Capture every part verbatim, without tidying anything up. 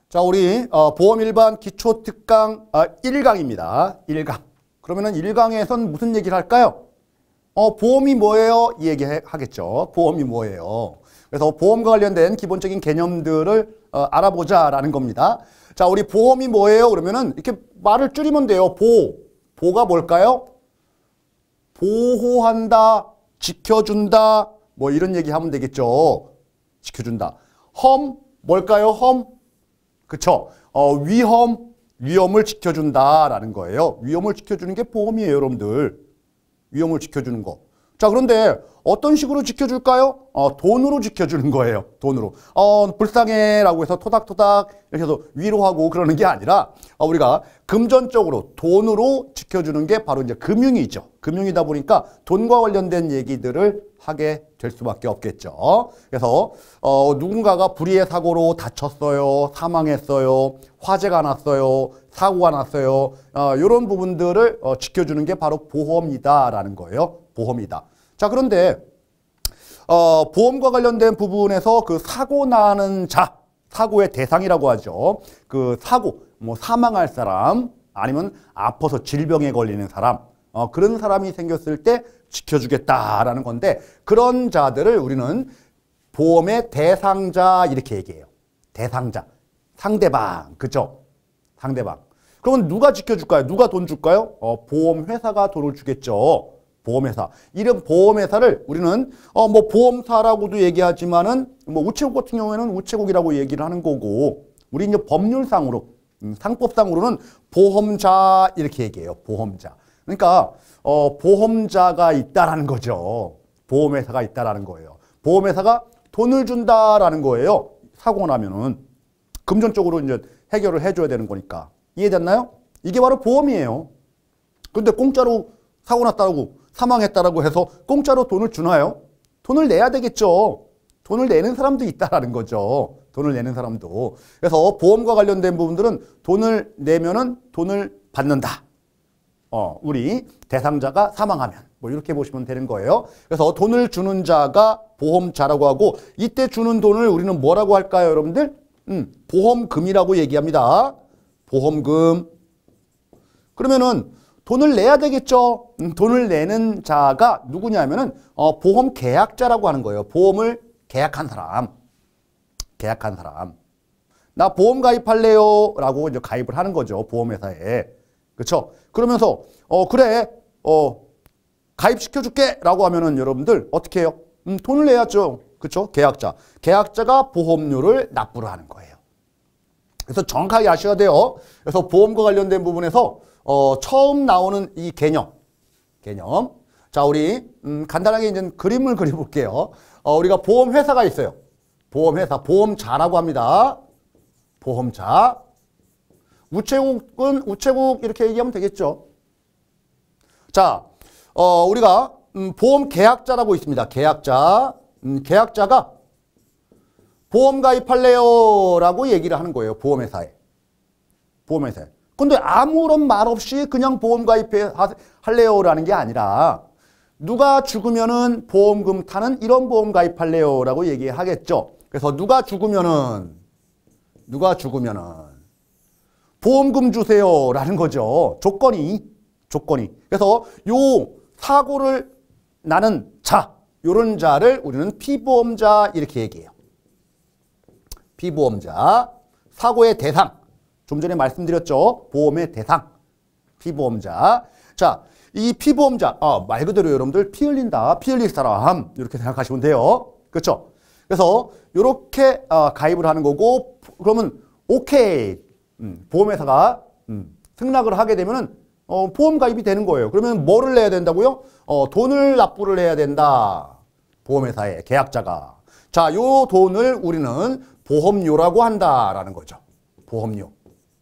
자, 우리 어, 보험 일반 기초 특강 아, 일 강입니다. 일 강. 그러면은 일 강에선 무슨 얘기를 할까요? 어, 보험이 뭐예요? 이 얘기 하겠죠. 보험이 뭐예요? 그래서 보험과 관련된 기본적인 개념들을 어, 알아보자라는 겁니다. 자, 우리 보험이 뭐예요? 그러면은 이렇게 말을 줄이면 돼요. 보. 보가 뭘까요? 보호한다, 지켜준다, 뭐 이런 얘기 하면 되겠죠. 지켜준다. 험, 뭘까요? 험? 그쵸? 어, 위험, 위험을 지켜준다라는 거예요. 위험을 지켜주는 게 보험이에요, 여러분들. 위험을 지켜주는 거. 자, 그런데 어떤 식으로 지켜줄까요? 어, 돈으로 지켜주는 거예요. 돈으로. 어, 불쌍해라고 해서 토닥토닥 이렇게 해서 위로하고 그러는 게 아니라 어, 우리가 금전적으로 돈으로 지켜주는 게 바로 이제 금융이죠. 금융이다 보니까 돈과 관련된 얘기들을 하게 될 수밖에 없겠죠. 그래서 어, 누군가가 불의의 사고로 다쳤어요. 사망했어요. 화재가 났어요. 사고가 났어요. 어, 이런 부분들을 어, 지켜주는 게 바로 보험이다라는 거예요. 보험이다. 자, 그런데 어, 보험과 관련된 부분에서 그 사고 나는 자, 사고의 대상이라고 하죠. 그 사고, 뭐 사망할 사람, 아니면 아파서 질병에 걸리는 사람, 어, 그런 사람이 생겼을 때 지켜주겠다라는 건데, 그런 자들을 우리는 보험의 대상자 이렇게 얘기해요. 대상자, 상대방, 그죠? 상대방. 그러면 누가 지켜줄까요? 누가 돈 줄까요? 어, 보험회사가 돈을 주겠죠. 보험회사. 이런 보험회사를 우리는 어, 뭐 보험사라고도 얘기하지만은 뭐 우체국 같은 경우에는 우체국이라고 얘기를 하는 거고, 우리 이제 법률상으로, 음, 상법상으로는 보험자 이렇게 얘기해요. 보험자. 그러니까 어, 보험자가 있다라는 거죠. 보험회사가 있다라는 거예요. 보험회사가 돈을 준다라는 거예요. 사고 나면은 금전적으로 이제 해결을 해줘야 되는 거니까. 이해됐나요? 이게 바로 보험이에요. 근데 공짜로 사고 났다고 사망했다라고 해서 공짜로 돈을 주나요? 돈을 내야 되겠죠. 돈을 내는 사람도 있다라는 거죠. 돈을 내는 사람도. 그래서 보험과 관련된 부분들은 돈을 내면은 돈을 받는다. 어, 우리 대상자가 사망하면 뭐 이렇게 보시면 되는 거예요. 그래서 돈을 주는 자가 보험자라고 하고, 이때 주는 돈을 우리는 뭐라고 할까요, 여러분들? 음, 보험금이라고 얘기합니다. 보험금. 그러면은 돈을 내야 되겠죠. 음, 돈을 내는 자가 누구냐면은 어, 보험 계약자라고 하는 거예요. 보험을 계약한 사람. 계약한 사람. 나 보험 가입할래요 라고 이제 가입을 하는 거죠. 보험회사에. 그렇죠? 그러면서 어 그래 어 가입시켜줄게 라고 하면은 여러분들 어떻게 해요? 음, 돈을 내야죠. 그렇죠? 계약자. 계약자가 보험료를 납부를 하는 거예요. 그래서 정확하게 아셔야 돼요. 그래서 보험과 관련된 부분에서 어, 처음 나오는 이 개념, 개념. 자, 우리 음, 간단하게 이제 그림을 그려볼게요. 어, 우리가 보험회사가 있어요. 보험회사, 보험자라고 합니다. 보험자. 우체국은 우체국 이렇게 얘기하면 되겠죠. 자, 어, 우리가 음, 보험 계약자라고 있습니다. 계약자. 음, 계약자가 보험 가입할래요 라고 얘기를 하는 거예요. 보험회사에. 보험회사에. 근데 아무런 말 없이 그냥 보험 가입할래요 라는 게 아니라, 누가 죽으면은 보험금 타는 이런 보험 가입할래요 라고 얘기하겠죠. 그래서 누가 죽으면은, 누가 죽으면은 보험금 주세요 라는 거죠. 조건이, 조건이. 그래서 요 사고를 나는 자, 요런 자를 우리는 피보험자 이렇게 얘기해요. 피보험자. 사고의 대상. 좀 전에 말씀드렸죠. 보험의 대상. 피보험자. 자, 이 피보험자. 아, 말 그대로 여러분들 피 흘린다. 피 흘릴 사람. 이렇게 생각하시면 돼요. 그렇죠? 그래서 이렇게 어, 가입을 하는 거고, 그러면 오케이. 음, 보험회사가 음, 승낙을 하게 되면은 어, 보험 가입이 되는 거예요. 그러면 뭐를 내야 된다고요? 어, 돈을 납부를 해야 된다. 보험회사에, 계약자가. 자, 요 돈을 우리는 보험료라고 한다라는 거죠. 보험료.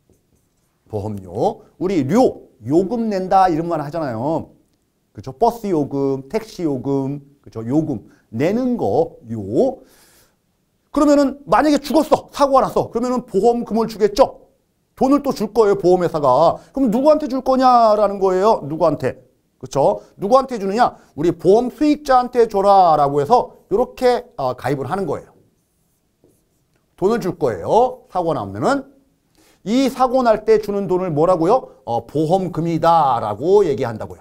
보험료. 우리 료, 요금 낸다 이런 말 하잖아요. 그렇죠? 버스 요금, 택시 요금, 그렇죠? 요금 내는 거, 요. 그러면은 만약에 죽었어. 사고가 났어. 그러면은 보험금을 주겠죠? 돈을 또 줄 거예요, 보험회사가. 그럼 누구한테 줄 거냐라는 거예요. 누구한테. 그렇죠? 누구한테 주느냐? 우리 보험 수익자한테 줘라라고 해서 이렇게 어, 가입을 하는 거예요. 돈을 줄 거예요. 사고가 나면은 이 사고 날 때 주는 돈을 뭐라고요? 어, 보험금이다라고 얘기한다고요.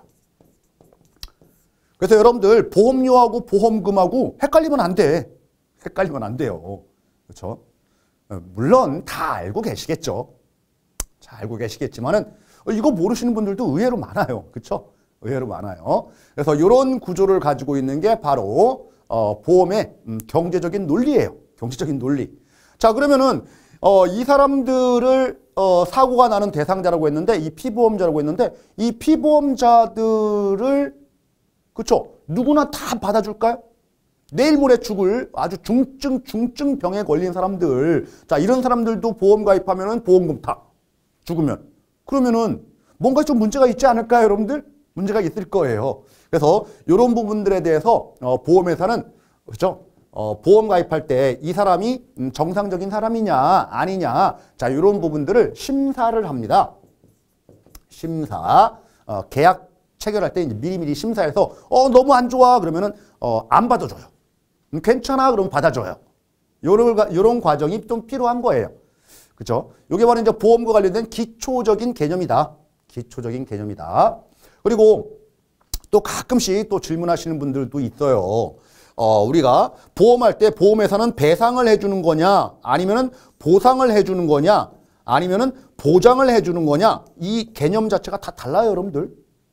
그래서 여러분들 보험료하고 보험금하고 헷갈리면 안 돼. 헷갈리면 안 돼요. 그렇죠? 물론 다 알고 계시겠죠. 잘 알고 계시겠지만은 이거 모르시는 분들도 의외로 많아요. 그렇죠? 의외로 많아요. 그래서 이런 구조를 가지고 있는 게 바로 어, 보험의 음, 경제적인 논리예요. 경제적인 논리. 자, 그러면은 어, 이 사람들을 어, 사고가 나는 대상자라고 했는데 이 피보험자라고 했는데 이 피보험자들을 그렇죠? 누구나 다 받아줄까요? 내일 모레 죽을 아주 중증 중증 병에 걸린 사람들, 자 이런 사람들도 보험 가입하면은 보험금 타. 죽으면 그러면은 뭔가 좀 문제가 있지 않을까요, 여러분들? 문제가 있을 거예요. 그래서 이런 부분들에 대해서 어, 보험회사는 그렇죠? 어, 보험 가입할 때 이 사람이 음, 정상적인 사람이냐 아니냐, 자 이런 부분들을 심사를 합니다. 심사. 어, 계약 체결할 때 이제 미리미리 심사해서 어 너무 안 좋아 그러면은 어, 안 받아줘요. 음, 괜찮아 그러면 받아줘요. 요런 요런 과정이 좀 필요한 거예요. 그렇죠? 이게 바로 이제 보험과 관련된 기초적인 개념이다. 기초적인 개념이다. 그리고 또 가끔씩 또 질문하시는 분들도 있어요. 어, 우리가 보험할 때 보험회사는 배상을 해주는 거냐, 아니면은 보상을 해주는 거냐, 아니면은 보장을 해주는 거냐, 이 개념 자체가 다 달라요, 여러분들.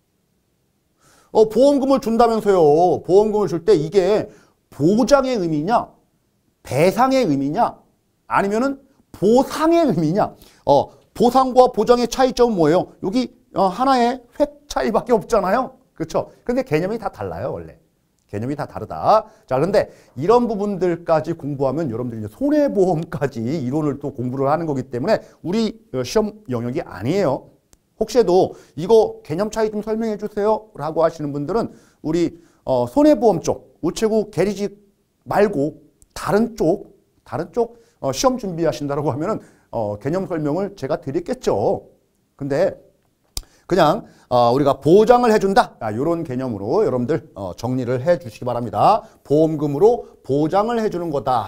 어, 보험금을 준다면서요. 보험금을 줄 때 이게 보장의 의미냐, 배상의 의미냐, 아니면은 보상의 의미냐. 어, 보상과 보장의 차이점은 뭐예요? 여기 어, 하나의 획 차이밖에 없잖아요. 그렇죠? 근데 개념이 다 달라요, 원래. 개념이 다 다르다. 자, 그런데 이런 부분들까지 공부하면 여러분들이 이제 손해보험까지 이론을 또 공부를 하는 거기 때문에 우리 시험 영역이 아니에요. 혹시라도 이거 개념 차이 좀 설명해 주세요 라고 하시는 분들은 우리 어, 손해보험 쪽, 우체국 계리직 말고 다른 쪽, 다른 쪽 어, 시험 준비하신다라고 하면은 어, 개념 설명을 제가 드렸겠죠. 근데 그냥 어, 우리가 보장을 해준다. 아, 이런 개념으로 여러분들 어, 정리를 해 주시기 바랍니다. 보험금으로 보장을 해주는 거다.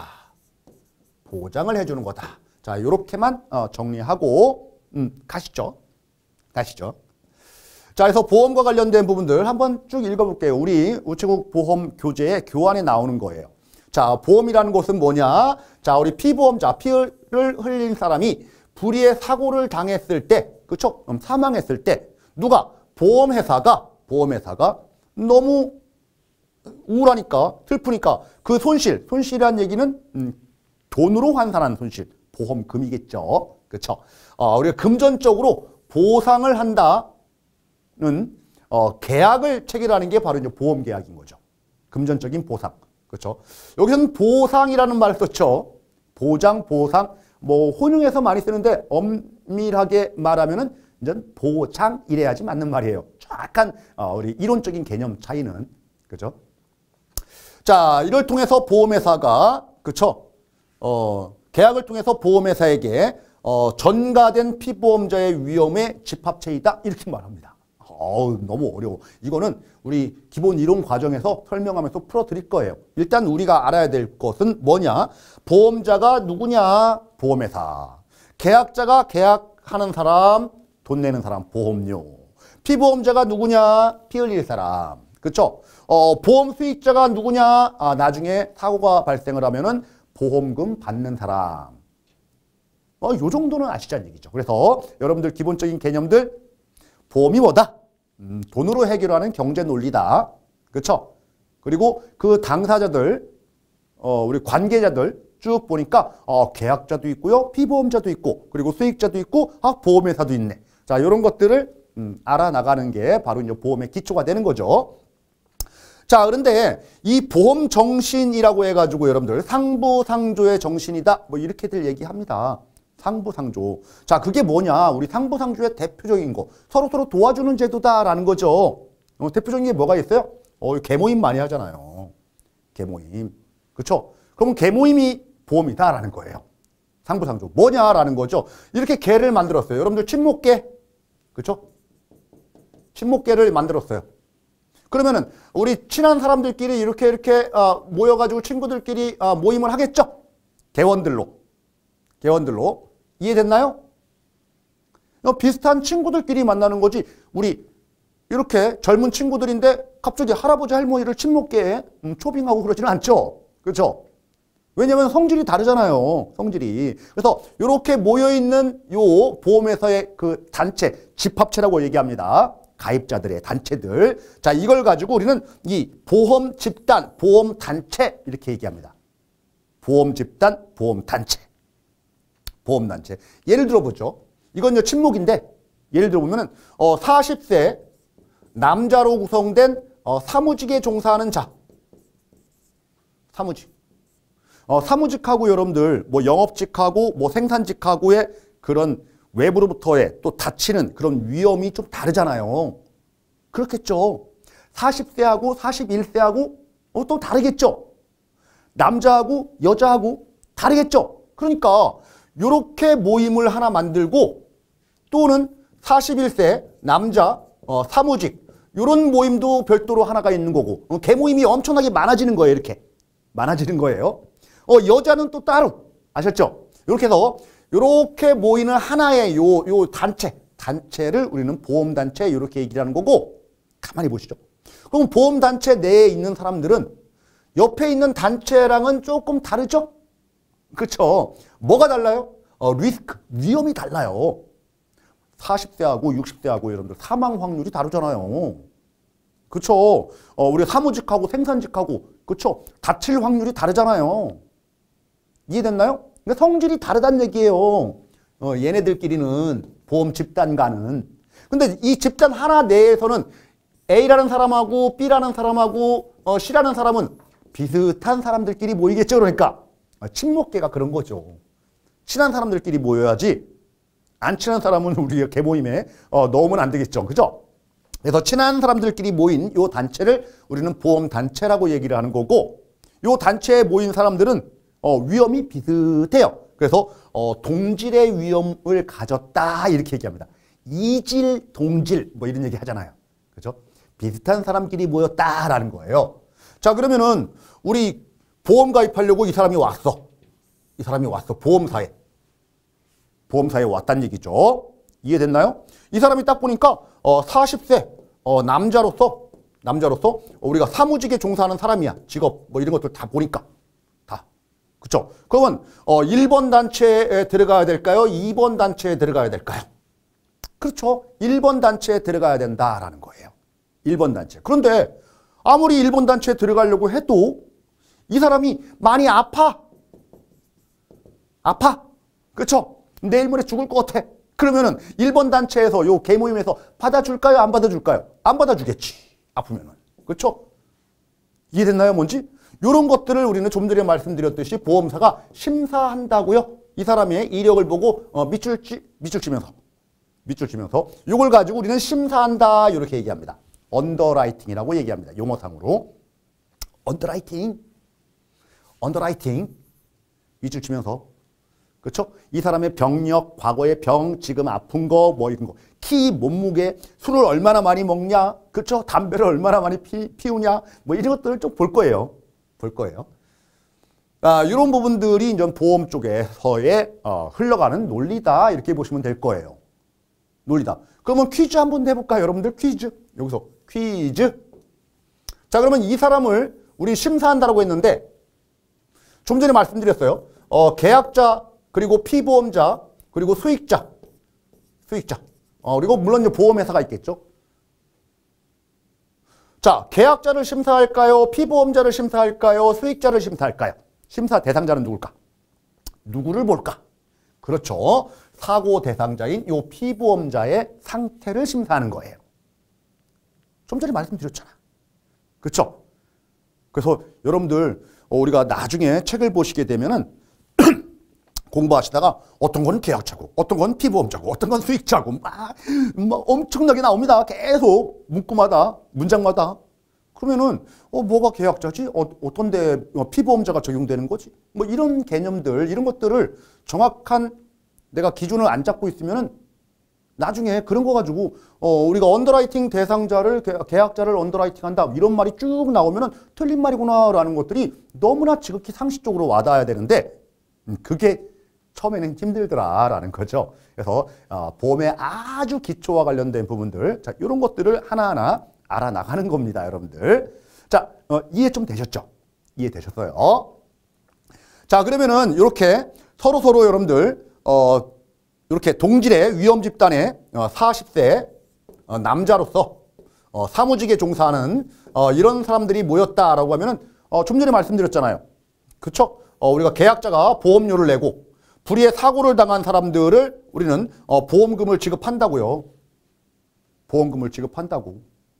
보장을 해주는 거다. 자, 이렇게만 어, 정리하고 음, 가시죠. 가시죠. 자, 그래서 보험과 관련된 부분들 한번 쭉 읽어볼게요. 우리 우체국 보험 교재의 교환에 나오는 거예요. 자, 보험이라는 것은 뭐냐? 자, 우리 피보험자, 피를 흘린 사람이 불의의 사고를 당했을 때, 그쵸? 음, 사망했을 때, 누가? 보험회사가, 보험회사가 너무 우울하니까, 슬프니까 그 손실, 손실이라는 얘기는 음, 돈으로 환산한 손실, 보험금이겠죠. 그쵸? 어, 우리가 금전적으로 보상을 한다는 어, 계약을 체결하는 게 바로 이제 보험 계약인 거죠. 금전적인 보상. 그렇죠? 여기서는 보상이라는 말을 썼죠. 보장, 보상. 뭐 혼용해서 많이 쓰는데 엄밀하게 말하면은 이제 보장 이래야지 맞는 말이에요. 약간 어, 우리 이론적인 개념 차이는 그렇죠? 자, 이를 통해서 보험회사가 그렇죠? 어, 계약을 통해서 보험회사에게 어, 전가된 피보험자의 위험의 집합체이다 이렇게 말합니다. 어우, 너무 어려워. 이거는 우리 기본 이론 과정에서 설명하면서 풀어드릴 거예요. 일단 우리가 알아야 될 것은 뭐냐? 보험자가 누구냐? 보험회사. 계약자가 계약하는 사람, 돈 내는 사람, 보험료. 피보험자가 누구냐? 피 흘릴 사람. 그쵸? 어, 보험 수익자가 누구냐? 아, 나중에 사고가 발생을 하면은 보험금 받는 사람. 어, 요 정도는 아시자는 얘기죠. 그래서 여러분들 기본적인 개념들, 보험이 뭐다? 음, 돈으로 해결하는 경제 논리다. 그렇죠? 그리고 그 당사자들, 어, 우리 관계자들 쭉 보니까 어, 계약자도 있고요, 피보험자도 있고, 그리고 수익자도 있고, 아, 보험회사도 있네. 자, 이런 것들을 음, 알아나가는 게 바로 이제 보험의 기초가 되는 거죠. 자, 그런데 이 보험 정신이라고 해가지고 여러분들 상부상조의 정신이다. 뭐 이렇게들 얘기합니다. 상부상조. 자, 그게 뭐냐? 우리 상부상조의 대표적인 거. 서로서로 도와주는 제도다라는 거죠. 어, 대표적인 게 뭐가 있어요? 어, 계모임 많이 하잖아요. 계모임. 그렇죠? 그럼 계모임이 보험이다라는 거예요. 상부상조. 뭐냐라는 거죠. 이렇게 계를 만들었어요. 여러분들 친목계. 그렇죠? 친목계를 만들었어요. 그러면은 우리 친한 사람들끼리 이렇게 이렇게 어, 모여가지고 친구들끼리 어, 모임을 하겠죠? 개원들로. 개원들로. 이해됐나요? 비슷한 친구들끼리 만나는 거지. 우리 이렇게 젊은 친구들인데 갑자기 할아버지 할머니를 친목계에 음, 초빙하고 그러지는 않죠. 그렇죠? 왜냐하면 성질이 다르잖아요. 성질이. 그래서 이렇게 모여있는 요 보험회사의 그 단체, 집합체라고 얘기합니다. 가입자들의 단체들. 자, 이걸 가지고 우리는 이 보험 집단, 보험 단체 이렇게 얘기합니다. 보험 집단, 보험 단체. 보험 단체. 예를 들어 보죠. 이건 친목인데 예를 들어 보면은 어, 사십 세 남자로 구성된 어, 사무직에 종사하는 자. 사무직. 어, 사무직하고 여러분들 뭐 영업직하고 뭐 생산직하고의 그런 외부로부터의 또 닥치는 그런 위험이 좀 다르잖아요. 그렇겠죠. 사십 세하고 사십일 세하고 어, 또 다르겠죠. 남자하고 여자하고 다르겠죠. 그러니까 이렇게 모임을 하나 만들고 또는 사십일 세 남자 어, 사무직 이런 모임도 별도로 하나가 있는 거고 어, 개모임이 엄청나게 많아지는 거예요. 이렇게 많아지는 거예요. 어, 여자는 또 따로 아셨죠? 이렇게 해서 이렇게 모이는 하나의 요, 요 단체 단체를 우리는 보험단체 이렇게 얘기를 하는 거고 가만히 보시죠. 그럼 보험단체 내에 있는 사람들은 옆에 있는 단체랑은 조금 다르죠? 그렇죠? 뭐가 달라요? 어, 리스크, 위험이 달라요. 사십 세하고 육십 세하고 여러분들 사망 확률이 다르잖아요. 그렇죠? 어, 우리 사무직하고 생산직하고 그렇죠? 다칠 확률이 다르잖아요. 이해됐나요? 그러니까 성질이 다르다는 얘기예요. 어, 얘네들끼리는 보험 집단과는. 근데 이 집단 하나 내에서는 A라는 사람하고 B라는 사람하고 어, C라는 사람은 비슷한 사람들끼리 모이겠죠. 그러니까 친목계가 그런 거죠. 친한 사람들끼리 모여야지 안 친한 사람은 우리 개모임에 어, 넣으면 안 되겠죠. 그죠? 그래서 친한 사람들끼리 모인 요 단체를 우리는 보험단체라고 얘기를 하는 거고 요 단체에 모인 사람들은 어, 위험이 비슷해요. 그래서 어, 동질의 위험을 가졌다 이렇게 얘기합니다. 이질, 동질 뭐 이런 얘기 하잖아요. 그죠? 비슷한 사람끼리 모였다라는 거예요. 자, 그러면은 우리 보험 가입하려고 이 사람이 왔어. 이 사람이 왔어. 보험사에. 보험사에 왔다는 얘기죠. 이해됐나요? 이 사람이 딱 보니까 어, 사십 세 어, 남자로서 남자로서 우리가 사무직에 종사하는 사람이야. 직업 뭐 이런 것들 다 보니까. 그렇죠? 그러면 어, 일 번 단체에 들어가야 될까요? 이 번 단체에 들어가야 될까요? 그렇죠. 일 번 단체에 들어가야 된다라는 거예요. 일 번 단체. 그런데 아무리 일 번 단체에 들어가려고 해도 이 사람이 많이 아파. 아파. 그렇죠? 내일 모레 죽을 것 같아. 그러면은 일 번 단체에서 요 개모임에서 받아줄까요? 안 받아줄까요? 안 받아주겠지. 아프면은. 그렇죠? 이해됐나요? 뭔지? 이런 것들을 우리는 좀 전에 말씀드렸듯이 보험사가 심사한다고요. 이 사람의 이력을 보고 어, 밑줄, 찌, 밑줄 치면서 밑줄 치면서 이걸 가지고 우리는 심사한다 이렇게 얘기합니다. 언더라이팅이라고 얘기합니다. 용어상으로. 언더라이팅. 언더라이팅. 밑줄 치면서. 그렇죠? 이 사람의 병력, 과거의 병, 지금 아픈 거, 뭐 이런 거. 키, 몸무게, 술을 얼마나 많이 먹냐. 그렇죠? 담배를 얼마나 많이 피, 피우냐. 뭐 이런 것들을 좀 볼 거예요. 볼 거예요. 아, 이런 부분들이 이제 보험 쪽에서의 어, 흘러가는 논리다 이렇게 보시면 될 거예요. 논리다. 그러면 퀴즈 한번 내볼까요? 여러분들 퀴즈. 여기서 퀴즈. 자, 그러면 이 사람을 우리 심사한다라고 했는데 좀 전에 말씀드렸어요. 어, 계약자 그리고 피보험자 그리고 수익자. 수익자. 어, 그리고 물론 이제 보험회사가 있겠죠. 자, 계약자를 심사할까요? 피보험자를 심사할까요? 수익자를 심사할까요? 심사 대상자는 누굴까? 누구를 볼까? 그렇죠. 사고 대상자인 요 피보험자의 상태를 심사하는 거예요. 좀 전에 말씀드렸잖아. 그렇죠? 그래서 여러분들 우리가 나중에 책을 보시게 되면은 공부하시다가 어떤 건 계약자고 어떤 건 피보험자고 어떤 건 수익자고 막, 막 엄청나게 나옵니다. 계속 문구마다 문장마다. 그러면은 어 뭐가 계약자지? 어, 어떤 데 피보험자가 적용되는 거지? 뭐 이런 개념들 이런 것들을 정확한 내가 기준을 안 잡고 있으면은 나중에 그런 거 가지고 어 우리가 언더라이팅 대상자를 계약자를 언더라이팅한다 이런 말이 쭉 나오면은 틀린 말이구나라는 것들이 너무나 지극히 상식적으로 와닿아야 되는데 음, 그게 처음에는 힘들더라라는 거죠. 그래서 어, 보험의 아주 기초와 관련된 부분들, 자, 이런 것들을 하나하나 알아나가는 겁니다, 여러분들. 자, 어, 이해 좀 되셨죠? 이해되셨어요? 자, 그러면은 이렇게 서로 서로 여러분들 어, 이렇게 동질의 위험 집단에 어, 사십 세 어, 남자로서 어, 사무직에 종사하는 어, 이런 사람들이 모였다라고 하면은 어, 좀 전에 말씀드렸잖아요. 그쵸? 어, 우리가 계약자가 보험료를 내고 불의의 사고를 당한 사람들을 우리는 어, 보험금을 지급한다고요. 보험금을 지급한다고.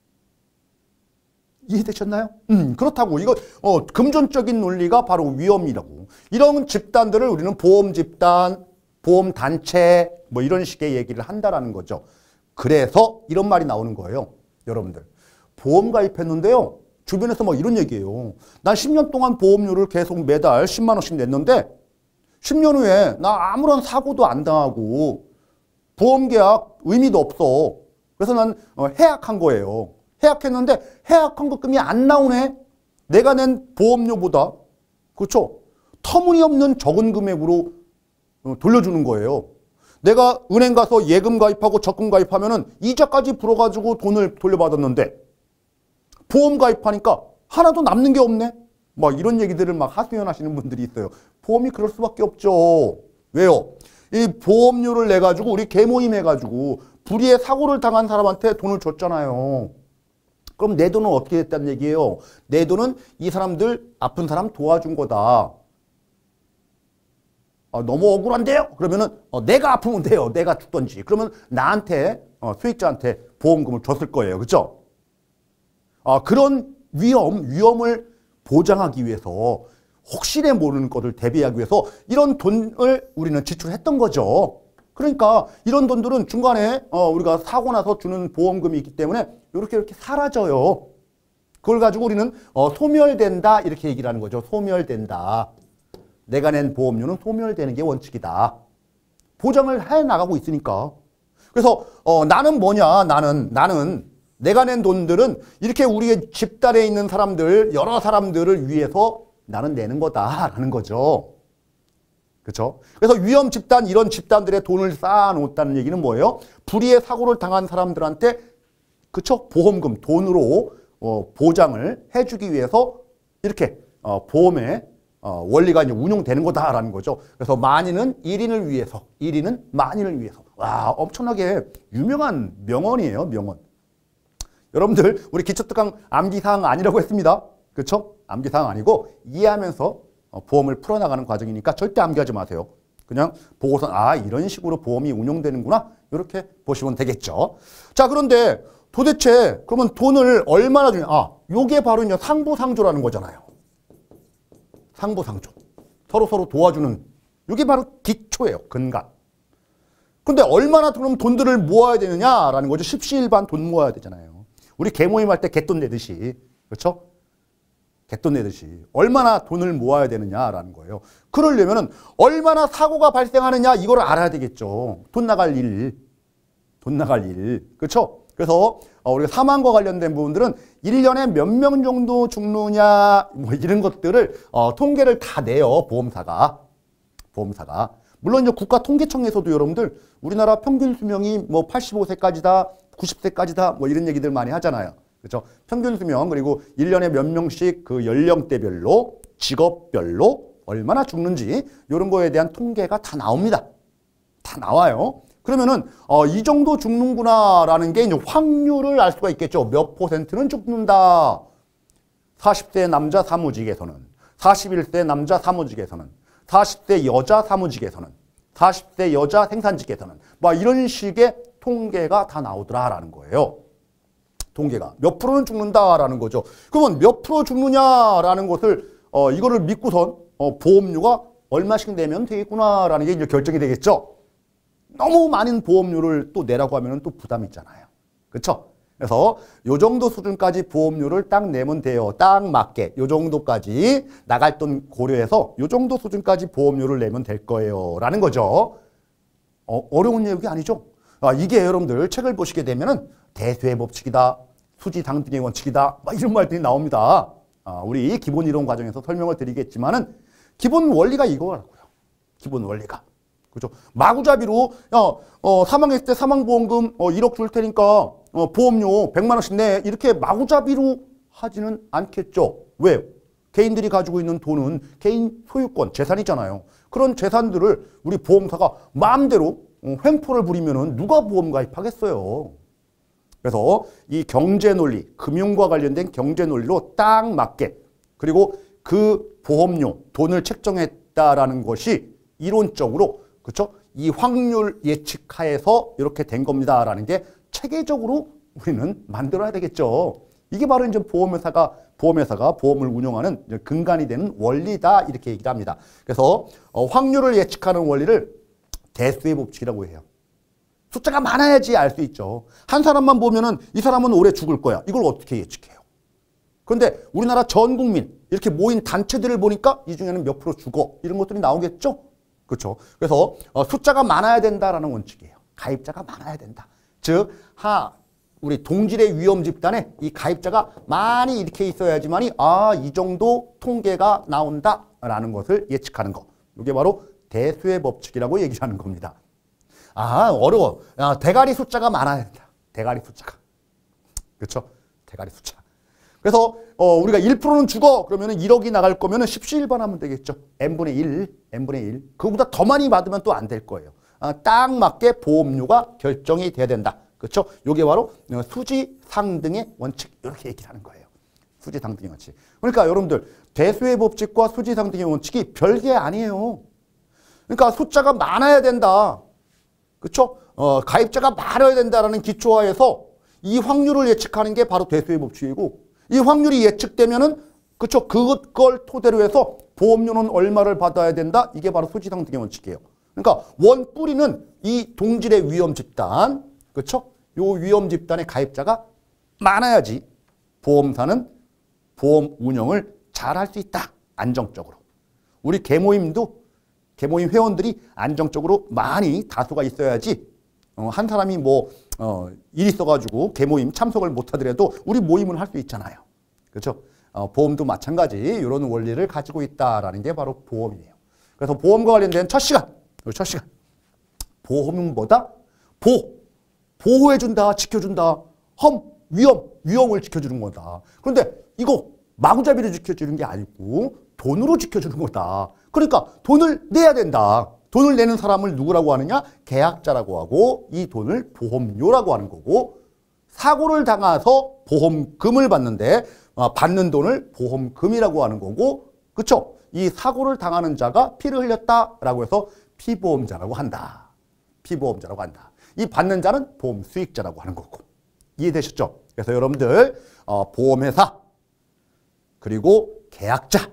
이해되셨나요? 음, 그렇다고. 이거 어, 금전적인 논리가 바로 위험이라고. 이런 집단들을 우리는 보험 집단, 보험 단체 뭐 이런 식의 얘기를 한다라는 거죠. 그래서 이런 말이 나오는 거예요. 여러분들. 보험 가입했는데요. 주변에서 막 이런 얘기예요. 난 십 년 동안 보험료를 계속 매달 십만 원씩 냈는데 십 년 후에 나 아무런 사고도 안 당하고 보험계약 의미도 없어. 그래서 난 해약한 거예요. 해약했는데 해약한 것금이 안 나오네. 내가 낸 보험료보다. 그렇죠? 터무니없는 적은 금액으로 돌려주는 거예요. 내가 은행 가서 예금 가입하고 적금 가입하면은 이자까지 불어가지고 돈을 돌려받았는데 보험 가입하니까 하나도 남는 게 없네. 막 이런 얘기들을 막 하소연하시는 분들이 있어요. 보험이 그럴 수밖에 없죠. 왜요? 이 보험료를 내 가지고 우리 개모임 해가지고 불의의 사고를 당한 사람한테 돈을 줬잖아요. 그럼 내 돈은 어떻게 됐다는 얘기예요? 내 돈은 이 사람들 아픈 사람 도와준 거다. 어, 너무 억울한데요? 그러면은 어, 내가 아프면 돼요. 내가 죽던지. 그러면 나한테 어, 수익자한테 보험금을 줬을 거예요. 그렇죠? 어, 그런 위험, 위험을 보장하기 위해서 혹시나 모르는 것을 대비하기 위해서 이런 돈을 우리는 지출했던 거죠. 그러니까 이런 돈들은 중간에 어, 우리가 사고 나서 주는 보험금이 있기 때문에 이렇게 이렇게 사라져요. 그걸 가지고 우리는 어, 소멸된다 이렇게 얘기를 하는 거죠. 소멸된다. 내가 낸 보험료는 소멸되는 게 원칙이다. 보장을 해나가고 있으니까. 그래서 어, 나는 뭐냐? 나는 나는 내가 낸 돈들은 이렇게 우리의 집단에 있는 사람들, 여러 사람들을 위해서 나는 내는 거다라는 거죠. 그렇죠? 그래서 위험 집단, 이런 집단들의 돈을 쌓아놓았다는 얘기는 뭐예요? 불의의 사고를 당한 사람들한테 그렇죠? 보험금, 돈으로 어, 보장을 해주기 위해서 이렇게 어, 보험의 어, 원리가 이제 운용되는 거다라는 거죠. 그래서 만인은 일인을 위해서, 일인은 만인을 위해서. 와, 엄청나게 유명한 명언이에요, 명언. 여러분들, 우리 기초특강 암기사항 아니라고 했습니다. 그렇죠? 암기사항 아니고 이해하면서 어, 보험을 풀어나가는 과정이니까 절대 암기하지 마세요. 그냥 보고서 아, 이런 식으로 보험이 운용되는구나. 이렇게 보시면 되겠죠. 자, 그런데 도대체 그러면 돈을 얼마나 주냐? 아, 요게 바로 이제 상부상조라는 거잖아요. 상부상조. 서로 서로 도와주는 이게 바로 기초예요. 근간. 근데 얼마나 그럼 돈들을 모아야 되느냐라는 거죠. 십시일반 돈 모아야 되잖아요. 우리 개모임 할 때 갯돈 내듯이. 그렇죠? 갯돈 내듯이. 얼마나 돈을 모아야 되느냐라는 거예요. 그러려면은 얼마나 사고가 발생하느냐 이걸 알아야 되겠죠. 돈 나갈 일. 돈 나갈 일. 그렇죠? 그래서 우리가 사망과 관련된 부분들은 일 년에 몇 명 정도 죽느냐 뭐 이런 것들을 어, 통계를 다 내요. 보험사가. 보험사가. 물론 이제 국가통계청에서도 여러분들 우리나라 평균 수명이 뭐 팔십오 세까지다, 구십 세까지다 뭐 이런 얘기들 많이 하잖아요. 그렇죠? 평균 수명 그리고 일 년에 몇 명씩 그 연령대별로 직업별로 얼마나 죽는지 이런 거에 대한 통계가 다 나옵니다. 다 나와요. 그러면은 어, 이 정도 죽는구나라는 게 이제 확률을 알 수가 있겠죠. 몇 퍼센트는 죽는다. 사십 세 남자 사무직에서는, 사십일 세 남자 사무직에서는, 사십 세 여자 사무직에서는, 사십 세 여자 생산직에서는 막 이런 식의 통계가 다 나오더라라는 거예요. 통계가. 몇 프로는 죽는다라는 거죠. 그러면 몇 프로 죽느냐라는 것을 어, 이거를 믿고선 어, 보험료가 얼마씩 내면 되겠구나라는 게 이제 결정이 되겠죠. 너무 많은 보험료를 또 내라고 하면 또 부담이 있잖아요. 그렇죠? 그래서 요 정도 수준까지 보험료를 딱 내면 돼요. 딱 맞게. 요 정도까지 나갈 돈 고려해서 요 정도 수준까지 보험료를 내면 될 거예요. 라는 거죠. 어, 어려운 내용이 아니죠. 아, 이게 여러분들 책을 보시게 되면은 대수의 법칙이다. 수지상등의 원칙이다. 막 이런 말들이 나옵니다. 아, 우리 기본 이론 과정에서 설명을 드리겠지만은 기본 원리가 이거라고요. 기본 원리가. 그죠? 마구잡이로 야, 어, 사망했을 때 사망보험금 어, 일억 줄 테니까 어, 보험료 백만 원씩 내. 이렇게 마구잡이로 하지는 않겠죠. 왜요? 개인들이 가지고 있는 돈은 개인 소유권, 재산이잖아요. 그런 재산들을 우리 보험사가 마음대로 어, 횡포를 부리면은 누가 보험 가입하겠어요. 그래서 이 경제 논리, 금융과 관련된 경제 논리로 딱 맞게 그리고 그 보험료, 돈을 책정했다라는 것이 이론적으로 그렇죠? 이 확률 예측하에서 이렇게 된 겁니다라는 게 체계적으로 우리는 만들어야 되겠죠. 이게 바로 이제 보험회사가 보험회사가 보험을 운영하는 근간이 되는 원리다 이렇게 얘기를 합니다. 그래서 어, 확률을 예측하는 원리를 대수의 법칙이라고 해요. 숫자가 많아야지 알 수 있죠. 한 사람만 보면은 이 사람은 올해 죽을 거야. 이걸 어떻게 예측해요? 그런데 우리나라 전 국민 이렇게 모인 단체들을 보니까 이 중에는 몇 프로 죽어 이런 것들이 나오겠죠. 그렇죠. 그래서 어, 숫자가 많아야 된다라는 원칙이에요. 가입자가 많아야 된다. 즉, 하 우리 동질의 위험 집단에 이 가입자가 많이 이렇게 있어야지만이 아, 이 정도 통계가 나온다라는 것을 예측하는 거. 이게 바로 대수의 법칙이라고 얘기하는 겁니다. 아, 어려워. 야, 대가리 숫자가 많아야 된다. 대가리 숫자가. 그렇죠? 대가리 숫자. 그래서 어, 우리가 일 퍼센트는 죽어. 그러면은 일억이 나갈 거면은 십일 번 하면 되겠죠. n분의 일, n분의 일. 그거보다 더 많이 받으면 또 안 될 거예요. 아, 딱 맞게 보험료가 결정이 돼야 된다. 그렇죠? 요게 바로 수지 상등의 원칙. 이렇게 얘기를 하는 거예요. 수지 상등의 원칙. 그러니까 여러분들 대수의 법칙과 수지 상등의 원칙이 별게 아니에요. 그러니까 숫자가 많아야 된다. 그렇죠? 어, 가입자가 많아야 된다라는 기초하에서 이 확률을 예측하는 게 바로 대수의 법칙이고 이 확률이 예측되면은 그렇죠? 그걸 토대로 해서 보험료는 얼마를 받아야 된다. 이게 바로 수지상등의 원칙이에요. 그러니까 원 뿌리는 이 동질의 위험 집단, 그렇죠? 요 위험 집단의 가입자가 많아야지 보험사는 보험 운영을 잘 할 수 있다. 안정적으로. 우리 개모임도 개모임 회원들이 안정적으로 많이 다수가 있어야지 어, 한 사람이 뭐 어, 일 있어가지고 개모임 참석을 못하더라도 우리 모임을 할 수 있잖아요. 그렇죠? 어, 보험도 마찬가지 이런 원리를 가지고 있다라는 게 바로 보험이에요. 그래서 보험과 관련된 첫 시간, 첫 시간 보험은 뭐다? 보, 보호해준다, 지켜준다. 험, 위험, 위험을 지켜주는 거다. 그런데 이거 마구잡이로 지켜주는 게 아니고 돈으로 지켜주는 거다. 그러니까 돈을 내야 된다. 돈을 내는 사람을 누구라고 하느냐? 계약자라고 하고 이 돈을 보험료라고 하는 거고 사고를 당해서 보험금을 받는데 어, 받는 돈을 보험금이라고 하는 거고 그렇죠? 이 사고를 당하는 자가 피를 흘렸다라고 해서 피보험자라고 한다. 피보험자라고 한다. 이 받는 자는 보험 수익자라고 하는 거고 이해되셨죠? 그래서 여러분들 어, 보험회사 그리고 계약자,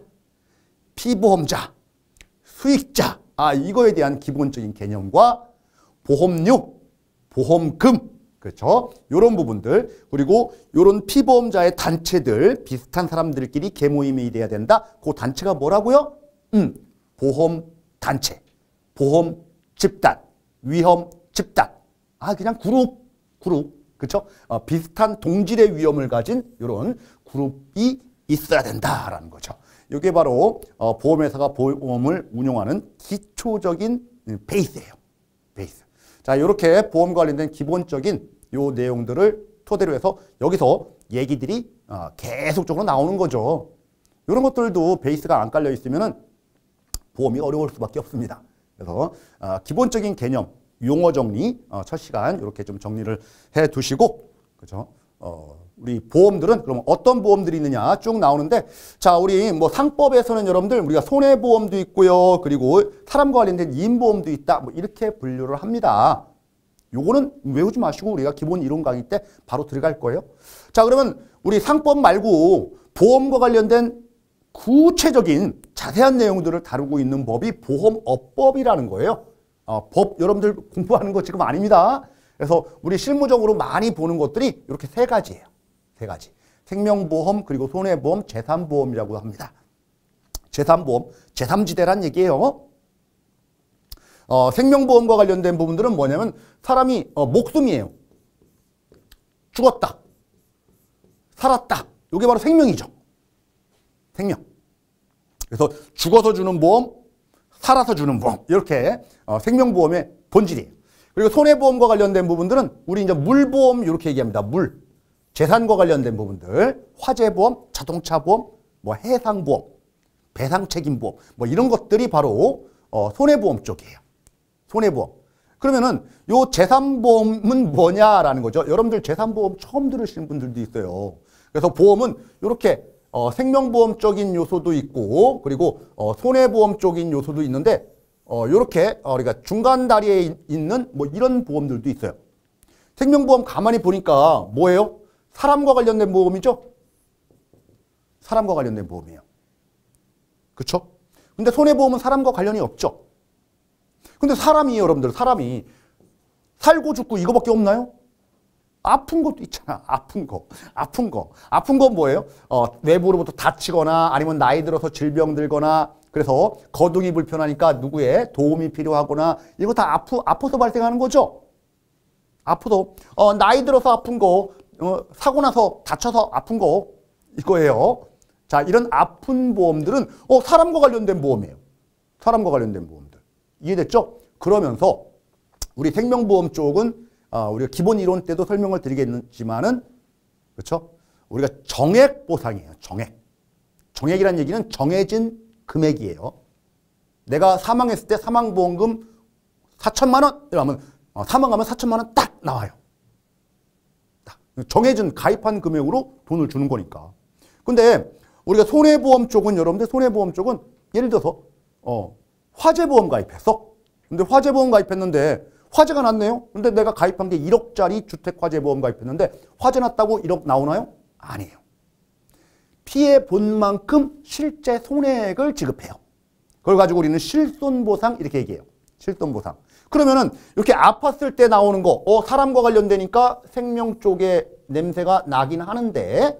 피보험자, 수익자 아 이거에 대한 기본적인 개념과 보험료, 보험금 그렇죠? 이런 부분들 그리고 이런 피보험자의 단체들 비슷한 사람들끼리 개모임이 돼야 된다. 그 단체가 뭐라고요? 음, 보험단체, 보험집단, 위험집단 아 그냥 그룹, 그룹 그렇죠? 어, 비슷한 동질의 위험을 가진 이런 그룹이 있어야 된다라는 거죠. 이게 바로 어, 보험회사가 보험을 운영하는 기초적인 베이스예요. 베이스. 자, 이렇게 보험 관련된 기본적인 요 내용들을 토대로 해서 여기서 얘기들이 어, 계속적으로 나오는 거죠. 이런 것들도 베이스가 안 깔려 있으면은 보험이 어려울 수밖에 없습니다. 그래서 어, 기본적인 개념, 용어 정리 어, 첫 시간 이렇게 좀 정리를 해 두시고 그죠? 어, 우리 보험들은 그럼 어떤 보험들이 있느냐 쭉 나오는데 자 우리 뭐 상법에서는 여러분들 우리가 손해보험도 있고요 그리고 사람과 관련된 임보험도 있다 뭐 이렇게 분류를 합니다. 요거는 외우지 마시고 우리가 기본 이론 강의 때 바로 들어갈 거예요. 자 그러면 우리 상법 말고 보험과 관련된 구체적인 자세한 내용들을 다루고 있는 법이 보험업법이라는 거예요. 어, 법 여러분들 공부하는 거 지금 아닙니다. 그래서 우리 실무적으로 많이 보는 것들이 이렇게 세 가지예요. 세 가지. 생명보험 그리고 손해보험, 재산보험이라고 합니다. 재산보험, 제삼지대란 얘기예요. 어, 생명보험과 관련된 부분들은 뭐냐면 사람이 어, 목숨이에요. 죽었다. 살았다. 이게 바로 생명이죠. 생명. 그래서 죽어서 주는 보험, 살아서 주는 보험. 이렇게 어, 생명보험의 본질이에요. 그리고 손해보험과 관련된 부분들은 우리 이제 물보험 이렇게 얘기합니다. 물. 재산과 관련된 부분들. 화재보험, 자동차보험, 뭐 해상보험, 배상책임보험 뭐 이런 것들이 바로 어, 손해보험 쪽이에요. 손해보험. 그러면은 요 재산보험은 뭐냐라는 거죠. 여러분들 재산보험 처음 들으시는 분들도 있어요. 그래서 보험은 이렇게 어, 생명보험적인 요소도 있고 그리고 어, 손해보험 쪽인 요소도 있는데 어, 이렇게 어, 우리가 중간 다리에 있는 뭐 이런 보험들도 있어요. 생명보험 가만히 보니까 뭐예요? 사람과 관련된 보험이죠? 사람과 관련된 보험이에요. 그렇죠? 근데 손해보험은 사람과 관련이 없죠. 근데 사람이 여러분들 사람이 살고 죽고 이거밖에 없나요? 아픈 것도 있잖아. 아픈 거. 아픈 거. 아픈 건 뭐예요? 어, 외부로부터 다치거나 아니면 나이 들어서 질병 들거나 그래서 거동이 불편하니까 누구의 도움이 필요하거나 이거 다 아프, 아파서 발생하는 거죠. 아프도 어, 나이 들어서 아픈 거 어, 사고 나서 다쳐서 아픈 거 이거예요. 자, 이런 아픈 보험들은 어, 사람과 관련된 보험이에요. 사람과 관련된 보험들. 이해됐죠? 그러면서 우리 생명보험 쪽은 어, 우리가 기본 이론 때도 설명을 드리겠지만은 그렇죠? 우리가 정액 보상이에요. 정액. 정액이라는 얘기는 정해진 금액이에요. 내가 사망했을 때 사망보험금 사천만 원 이러면 어, 사망하면 사천만 원 딱 나와요. 딱. 정해진 가입한 금액으로 돈을 주는 거니까. 근데 우리가 손해보험 쪽은 여러분들 손해보험 쪽은 예를 들어서 어, 화재보험 가입했어. 근데 화재보험 가입했는데 화재가 났네요. 근데 내가 가입한 게 일억짜리 주택화재보험 가입했는데 화재 났다고 일억 나오나요? 아니에요. 피해 본 만큼 실제 손해액을 지급해요. 그걸 가지고 우리는 실손보상 이렇게 얘기해요. 실손보상. 그러면은 이렇게 아팠을 때 나오는 거, 어, 사람과 관련되니까 생명 쪽에 냄새가 나긴 하는데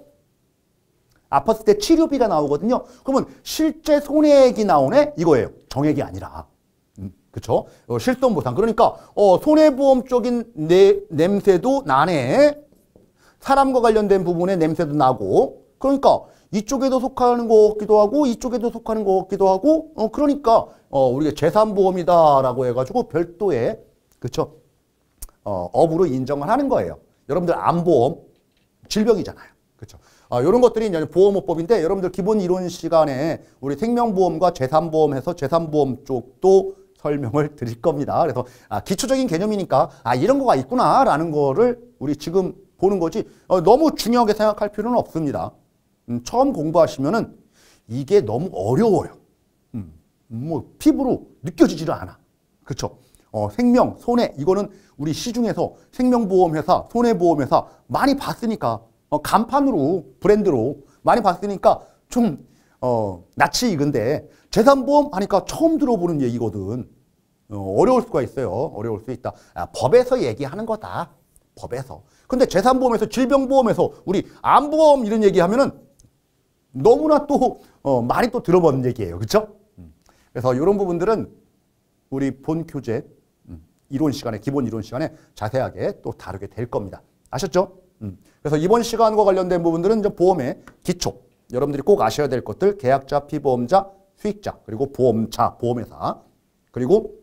아팠을 때 치료비가 나오거든요. 그러면 실제 손해액이 나오네? 이거예요. 정액이 아니라. 음, 그쵸? 어, 실손보상. 그러니까, 어, 손해보험 쪽인 내, 냄새도 나네. 사람과 관련된 부분에 냄새도 나고. 그러니까, 이쪽에도 속하는 것 같기도 하고, 이쪽에도 속하는 것 같기도 하고, 어, 그러니까, 어, 우리가 재산보험이다라고 해가지고 별도의, 그쵸? 어, 업으로 인정을 하는 거예요. 여러분들 암보험, 질병이잖아요. 그쵸? 아, 이런 것들이 이제 보험업법인데 여러분들 기본 이론 시간에 우리 생명보험과 재산보험 해서 재산보험 쪽도 설명을 드릴 겁니다. 그래서 아, 기초적인 개념이니까 아, 이런 거가 있구나라는 거를 우리 지금 보는 거지 어, 너무 중요하게 생각할 필요는 없습니다. 음, 처음 공부하시면은 이게 너무 어려워요. 음, 뭐 피부로 느껴지지를 않아. 그렇죠? 어, 생명, 손해 이거는 우리 시중에서 생명보험회사, 손해보험회사 많이 봤으니까 어, 간판으로 브랜드로 많이 봤으니까 좀 어, 낯이 익은데 재산보험 하니까 처음 들어보는 얘기거든. 어, 어려울 수가 있어요. 어려울 수 있다. 아, 법에서 얘기하는 거다. 법에서. 근데 재산보험에서 질병보험에서 우리 암보험 이런 얘기하면은 너무나 또 어, 많이 또 들어본 얘기예요. 그렇죠? 그래서 이런 부분들은 우리 본 교재 음, 이론 시간에 기본 이론 시간에 자세하게 또 다루게 될 겁니다. 아셨죠? 음. 그래서 이번 시간과 관련된 부분들은 이제 보험의 기초, 여러분들이 꼭 아셔야 될 것들, 계약자, 피보험자, 수익자, 그리고 보험차, 보험회사, 그리고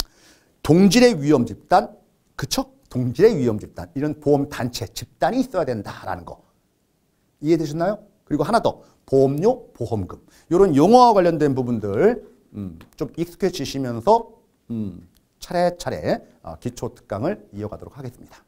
동질의 위험 집단, 그쵸? 동질의 위험 집단, 이런 보험 단체, 집단이 있어야 된다라는 거 이해되셨나요? 그리고 하나 더, 보험료, 보험금, 이런 용어와 관련된 부분들 음, 좀 익숙해지시면서 음, 차례차례 어, 기초 특강을 이어가도록 하겠습니다.